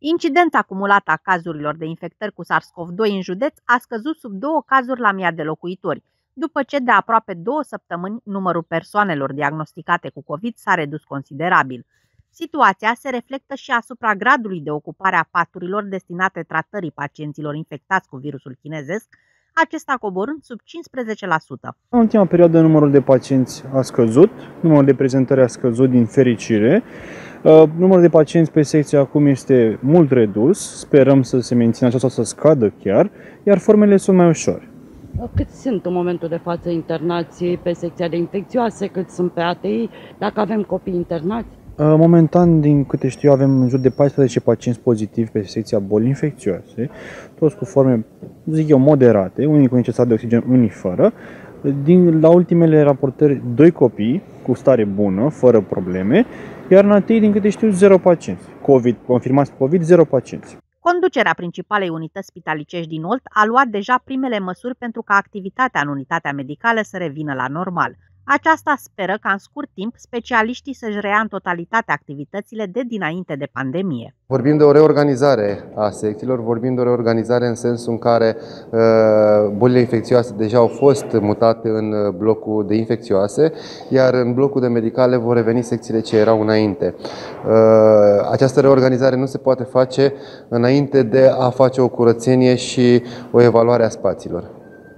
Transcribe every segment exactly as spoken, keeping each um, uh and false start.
Incidența acumulată a cazurilor de infectări cu SARS-CoV doi în județ a scăzut sub două cazuri la mii de locuitori, după ce de aproape două săptămâni numărul persoanelor diagnosticate cu COVID s-a redus considerabil. Situația se reflectă și asupra gradului de ocupare a paturilor destinate tratării pacienților infectați cu virusul chinezesc, acesta coborând sub cincisprezece la sută. În ultima perioadă numărul de pacienți a scăzut, numărul de prezentări a scăzut din fericire. Numărul de pacienți pe secție acum este mult redus, sperăm să se mențină aceasta, să scadă chiar, iar formele sunt mai ușoare. Câți sunt în momentul de față internații pe secția de infecțioase, cât sunt pe A T I, dacă avem copii internați? Momentan, din câte știu, avem în jur de paisprezece pacienți pozitivi pe secția boli infecțioase, toți cu forme, zic eu, moderate, unii cu necesar de oxigen, unii fără. Din, la ultimele raportări, doi copii cu stare bună, fără probleme, iar în A T I, din câte știu, zero pacienți. COVID, confirmați COVID, zero pacienți. Conducerea principalei unități spitalicești din Olt a luat deja primele măsuri pentru ca activitatea în unitatea medicală să revină la normal. Aceasta speră ca în scurt timp specialiștii să-și reia în totalitate activitățile de dinainte de pandemie. Vorbim de o reorganizare a secțiilor, vorbim de o reorganizare în sensul în care uh, bolile infecțioase deja au fost mutate în blocul de infecțioase, iar în blocul de medicale vor reveni secțiile ce erau înainte. Uh, această reorganizare nu se poate face înainte de a face o curățenie și o evaluare a spațiilor.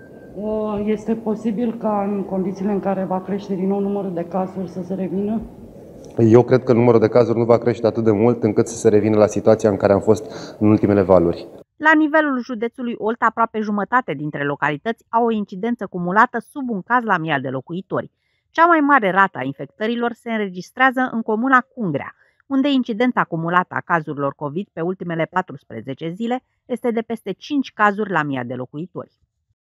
Este posibil ca în condițiile în care va crește din nou numărul de cazuri să se revină? Eu cred că numărul de cazuri nu va crește atât de mult încât să se revină la situația în care am fost în ultimele valuri. La nivelul județului Olt, aproape jumătate dintre localități au o incidență cumulată sub un caz la mii de locuitori. Cea mai mare rată a infectărilor se înregistrează în comuna Cungrea, unde incidența acumulată a cazurilor COVID pe ultimele paisprezece zile este de peste cinci cazuri la mii de locuitori.